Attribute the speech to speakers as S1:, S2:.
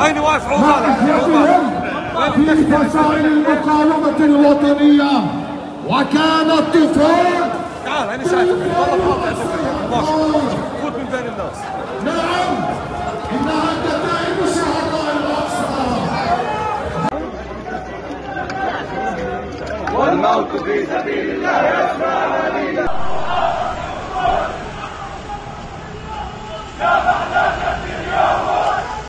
S1: هيني واقف عوض
S2: في فصائل المقاومة الوطنية، وكانت تفوق.
S1: تعال هيني شايفك والله فوت من بين الناس.
S2: نعم، إنها كتائب شهداء الأقصى.
S3: والموت في سبيل